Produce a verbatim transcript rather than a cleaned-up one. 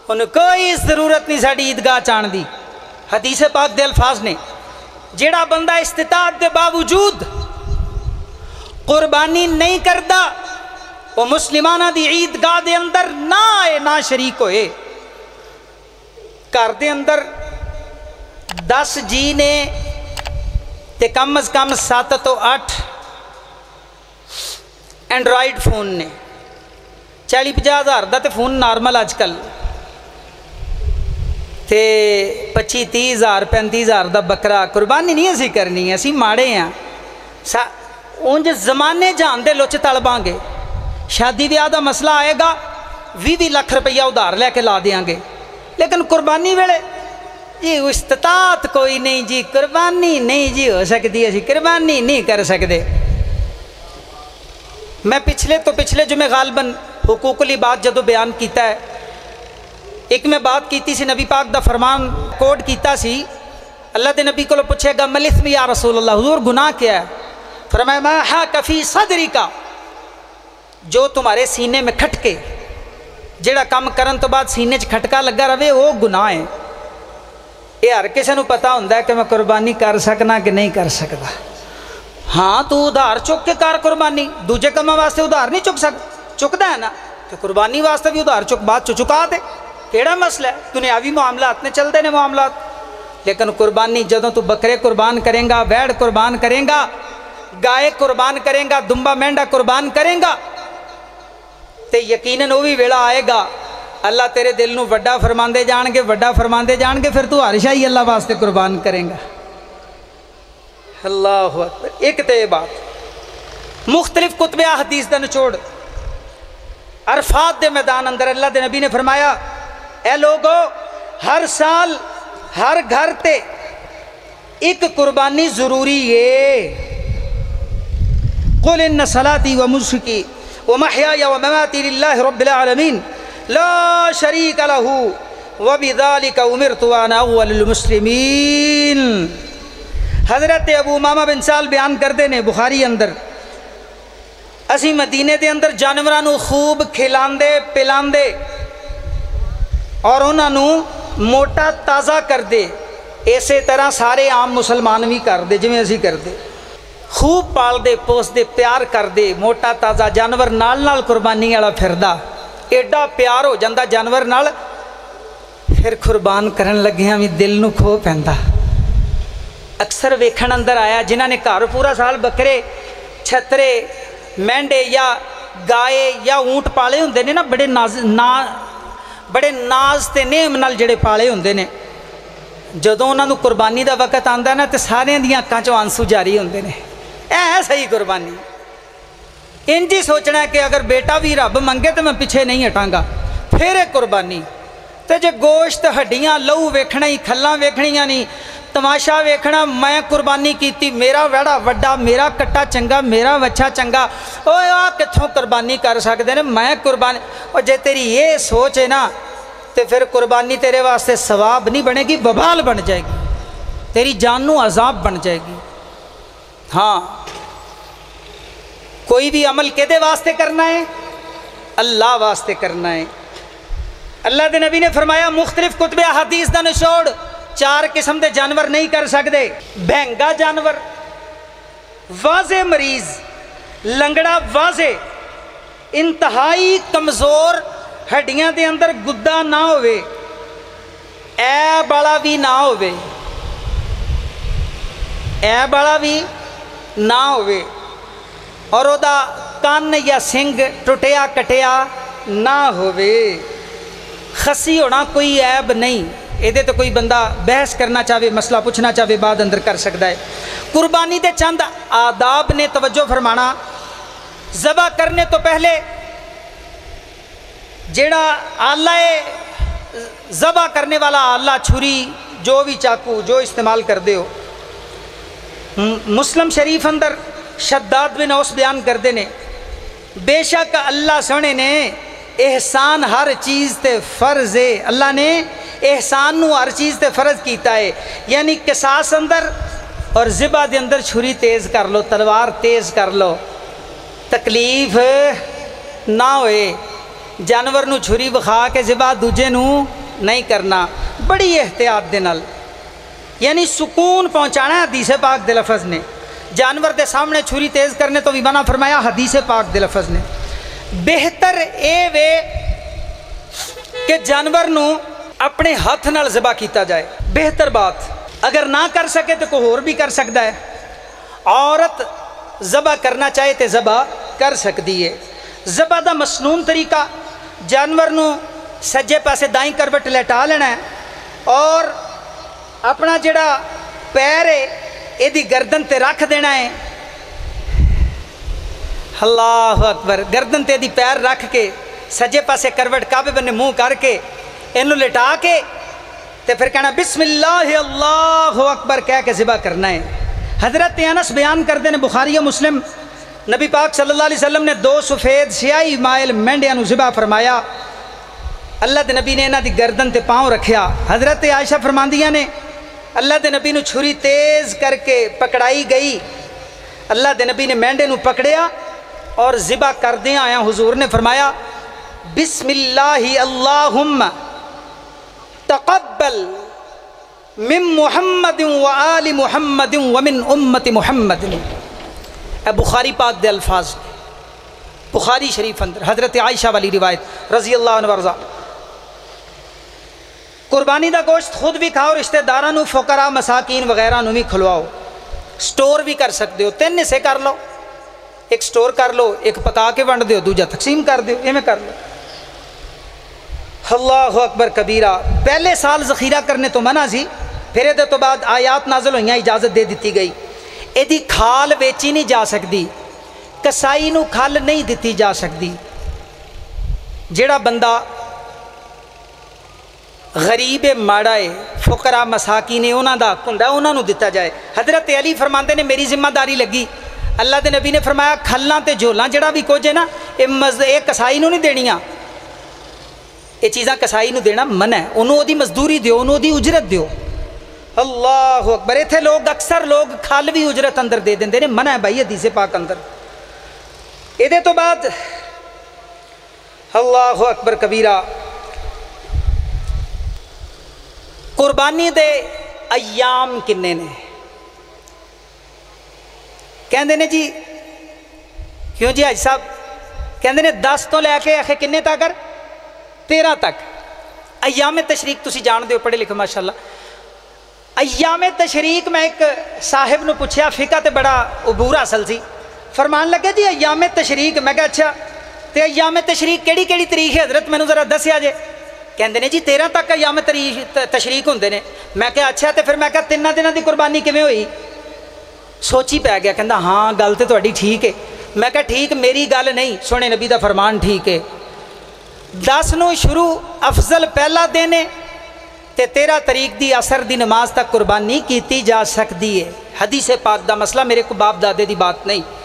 انہوں کوئی ضرورت نہیں ساڑی عیدگاہ چان دی. حدیث پاک دے الفاظ نے جیڑا بندہ استطاعت دے باوجود قربانی نہیں کردا وہ مسلمانہ دی عیدگاہ دے اندر نہ آئے نہ شریک ہوئے. گھر دے اندر دس جی نے تے کم از کم سات تو اٹھ اینڈرائڈ فون نے. چالی پچاس ہزار دا تے فون نارمل اج کل تے پچی تی ہزار پینتی ہزار دا بکرا قربانی نہیں اسی کرنی ہے. اسی ماڑے ہیں اونج زمانے جان دے لوچ تڑباں گے. شادی بیاہ دا مسئلہ آئے گا بھی بھی لاکھ روپیہ ادھار لے کے لا دیاں گے. لیکن قربانی ویلے جی استطاعت کوئی نہیں جی قربانی نہیں جی ہو سکتی اسی قربانی نہیں کر سکتے. میں پچھلے تو پچھلے جو میں غالباً حقوق العباد جدو بیان کیتا ہے ایک میں بات کیتی سی نبی پاک دا فرمان کوڈ کیتا سی. اللہ دے نبی کو پوچھے گا ملثم یا رسول اللہ حضور گناہ کیا ہے؟ فرمایا ما حاک فی صدری کا جو تمہارے سینے میں کھٹکے جیڑا کام کرن تو بعد سینے چ کھٹکا لگا رہے وہ گناہ ہے. یہ ہر کسی نو پتا ہوندہ ہے کہ میں قربانی کر سکنا کہ نہیں کر سکتا. ہاں تو ادھار چک کے کار قربانی دوجے کما واسطے ادھار نہیں چک سک چکتا ہے نا کہ قربانی واسطے بھی ادھار چک بات چکا دے کیڑا مسئلہ ہے. دنیاوی معاملات نے چلتے ہیں معاملات. لیکن قربانی جدوں تو بکرے قربان کریں گا بیڑ قربان کریں گا گائے قربان کریں گا دمبا مینڈا قربان کریں گا تے یقیناً وہ بھی ویلا آئے گا اللہ تیرے دل نو وڈا فرماندے جان گے وڈا فرماندے جان گے پھر تو ہر شاہی اللہ واسطے قربان کریں گا. اللہ اکبر. ایک تے بات مختلف کتب احادیث دا نچوڑ عرفات دے میدان اندر اللہ دے نبی نے فرمایا اے لوگو ہر سال ہر گھر تے ایک قربانی ضروری ہے. قل ان صلاتی و نسکی و محیای و مماتی للہ رب العالمین لا شریک لہ وبذالک امرت وانا اول المسلمین. حضرت ابو امامہ بن سال بیان کردے نے بخاری اندر اسی مدینے دے اندر جانورانو خوب کھلاندے پلاندے اور انہاں نو موٹا تازہ کر دے. اسی طرح سارے عام مسلمان بھی کر دے جویں اسی کر دے خوب پال دے پوس دے پیار کر دے موٹا تازہ جانور نال نال قربانی والا پھردا ایڈا پیار ہو جاندہ جانور نال پھر قربان کرن لگیاں بھی دل نو کھو پیندا. اکثر ویکھن اندر آیا جنہاں نے گھر پورا سال بکرے چھترے مینڈے یا گائے یا اونٹ پالے ہوندے نے نا بڑے ناز نا بڑے ناز تے نیم نال جڑے پالے ہوندے نے جدوں انہاں نوں قربانی دا وقت آندا نا تے سارے دیاں اکھاں چوں آنسو جاری ہوندے نے. اے ہے صحیح قربانی. انج ہی سوچنا ہے کہ اگر بیٹا بھی رب منگے تو میں پیچھے نہیں ہٹاں گا پھر ایک قربانی. تے جے گوشت ہڈیاں لہو ویکھنا ہی کھلاں ویکھنیاں نہیں تماشا ویکھنا میں قربانی کیتی میرا ویڑا وڈا میرا کٹا چنگا میرا وچھا چنگا اوے آ کتھوں قربانی کر سکدے نے میں قربانی. اور جے تیری یہ سوچ ہے نا تے پھر قربانی تیرے واسطے ثواب نہیں بنے گی وبال بن جائے گی تیری جان نو عذاب بن جائے گی. ہاں کوئی بھی عمل کدے واسطے کرنا ہے اللہ واسطے کرنا ہے. اللہ دے نبی نے فرمایا مختلف کتب احادیث دا نچوڑ چار قسم دے جانور نہیں کر سکتے. بہنگا جانور واضح مریض لنگڑا واضح انتہائی کمزور ہڈیاں دے اندر گدا نہ ہوئے ایب والا بھی نہ ہوئے ایب والا بھی نہ ہوئے اور او دا کان یا سنگ ٹوٹیا کٹیا نہ ہوئے. خسی ہونا کوئی عیب نہیں. یہ تو کوئی بندہ بحث کرنا چاہے مسئلہ پوچھنا چاہے بعد اندر کر سکتا ہے. قربانی دے چند آداب نے توجہ فرمانا. ذبح کرنے تو پہلے جیڑا آلہ ذبح کرنے والا آلہ چھری جو بھی چاقو جو استعمال کر دے ہو. مسلم شریف اندر شداد بن اوس بیان کر دے نے بے شک اللہ سونے نے احسان ہر چیز تے فرض ہے. اللہ نے احسان نو ہر چیز تے فرض کیتا ہے یعنی قصاص اندر اور ذبح دے اندر چھری تیز کر لو تلوار تیز کر لو تکلیف نہ ہوئے. جانور نو چھری وکھا کے ذبح دوجے نو نہیں کرنا، بڑی احتیاط دے نال، یعنی سکون پہنچانا ہے حدیث پاک دے لفظ نے۔ جانور دے سامنے چھری تیز کرنے تو بھی منع فرمایا حدیث پاک دے لفظ نے۔ بہتر اے وے کہ جانور نو اپنے ہاتھ نال ذبح کیتا جائے، بہتر بات۔ اگر نہ کر سکے تو کوئی اور بھی کر سکتا ہے۔ عورت ذبح کرنا چاہے تو ذبح کر سکتی ہے۔ ذبح دا مسنون طریقہ، جانور نو سجے پاسے دائیں کروٹ لٹا لینا ہے اور اپنا جڑا پیر ہے یہ دی گردن تے رکھ دینا ہے۔ اللہ اکبر، گردن تے دی پیر رکھ کے سجے پاسے کروٹ کعبے بنے منہ کر کے اینو لٹا کے تے پھر کہنا بسم اللہ اللہ اکبر کہہ کے ذبح کرنا ہے۔ حضرت انس بیان کردے نے بخاری و مسلم، نبی پاک صلی اللہ علیہ وسلم نے دو سفید سیاہی مائل مینڈیاں نو ذبح فرمایا۔ اللہ دے نبی نے انہاں دی گردن تے پاؤں رکھیا۔ حضرت عائشہ فرماندیاں نے اللہ دے نبی نو چھری تیز کر کے پکڑائی گئی، اللہ دے نبی نے مینڈے نو پکڑیا اور ذبح کردیاں آیا حضور نے فرمایا بسم اللہ اللہم تقبل من محمد و آل محمد ومن امت محمد۔ اے بخاری پاک دے الفاظ، بخاری شریف اندر حضرت عائشہ والی روایت رضی اللہ عنہ ورضا۔ قربانی دا گوشت خود بھی کھاؤ، رشتہ داراں نو، فقراء مساکین وغیرہ نو بھی کھلواؤ۔ سٹور بھی کر سکتے ہو، تین حصے کر لو، ایک سٹور کر لو، ایک پکا کے ونڈ دیو، دوجا تقسیم کر دیو، ایویں کر لو۔ اللہ اکبر کبیرہ۔ پہلے سال ذخیرہ کرنے تو منع سی، پھر یہ تو بعد آیات نازل ہوئیں، اجازت دے دیتی گئی۔ یہ کھال ویچی نہیں جا سکتی، کسائی نو کھال نہیں دیتی جا سکتی۔ جیڑا بندہ غریب ماڑا ہے، فقراء مساکین انہاں دا حق ہوندا انہاں نو دتا جائے۔ حضرت علی فرماندے نے میری ذمہ داری لگی، اللہ دے نبی نے فرمایا کھلاں تے جھولاں جڑا بھی کچھ ہے نا یہ کسائی نو نہیں دینیاں، یہ چیزاں کسائی نو دینا منع ہے، انہوں دی مزدوری دیو، انہوں دی اجرت دیو۔ اللہ اکبر۔ ایتھے لوگ اکثر لوگ کھال بھی اجرت اندر دے دیندے نے، منع ہے بھائی حدیث پاک اندر۔ یہ تو بعد اللہ اکبر کبیرہ۔ قربانی دے ایام کنے نے؟ کہندے نے جی کیوں جی حاج صاحب؟ کہندے نے دس تو لے کے آخے کنے تک؟ تیرہ تک۔ ایام تشریق تسی جان دیو، پڑھے لکھے ماشاءاللہ۔ ایام تشریق میں ایک صاحب نو پوچھیا، فقہ تے بڑا عبور حاصل سی، فرمان لگے جی ایام تشریق، میں کہا اچھا تے ایام تشریق کیڑی کیڑی تاریخ ہے حضرت مینوں ذرا دسیا جے؟ کہندے نے جی تیرہ تک ایام تشریق ہوندے نے۔ میں کہا اچھا تے پھر میں کہا تیناں دناں دی قربانی کیویں ہوئی؟ سوچی پی گیا، کہندا ہاں گل تے تہاڈی ٹھیک ہے۔ میں کہا ٹھیک میری گل نہیں، سونے نبی دا فرمان ٹھیک ہے۔ دس نو شروع افضل پہلا دن ہے تے تیرہ تاریخ دی عصر دی نماز تک قربانی کیتی جا سکتی ہے۔ حدیث پاک دا مسئلہ، میرے کو باپ دادے دی بات نہیں۔